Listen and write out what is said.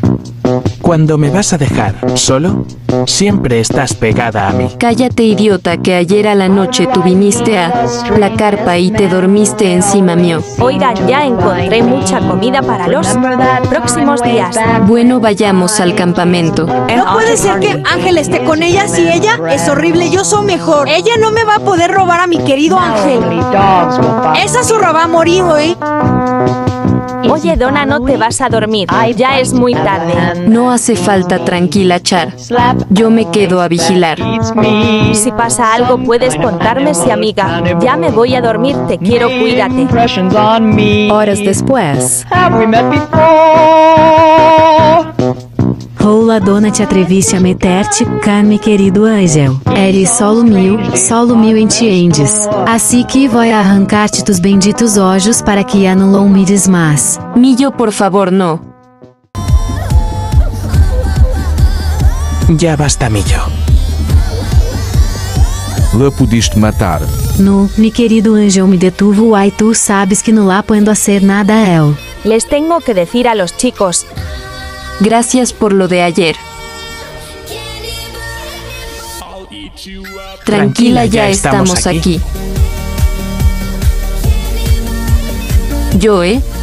Cuando me vas a dejar solo, siempre estás pegada a mí. Cállate, idiota, que ayer a la noche tú viniste a la carpa y te dormiste encima mío. Oigan, ya encontré mucha comida para los próximos días. Bueno, vayamos al campamento. No puede ser que Ángel esté con ella si ella es horrible. Yo soy mejor. Ella no me va a poder robar a mi querido Ángel. Esa zurra va a morir hoy. Oye, Donna, no te vas a dormir. Ya es muy tarde. No hace falta, tranquila, Char. Yo me quedo a vigilar. Si pasa algo, puedes contarme, si amiga. Ya me voy a dormir, te quiero, cuídate. Horas después. Rola, Dona, te atreviste a meter-te cá, meu querido Ángel. Eres solo mil entiendes. Assim que vou arrancar-te tus benditos olhos para que ya não lo humilhes más. Millo, por favor, no. Ya basta, Millo. Lá pudiste matar. No, meu querido Ángel, me detuvo, ai tu sabes que no lá puedo hacer nada a él. Les tengo que decir a los chicos. Gracias por lo de ayer. Tranquila, ya estamos aquí. Yo,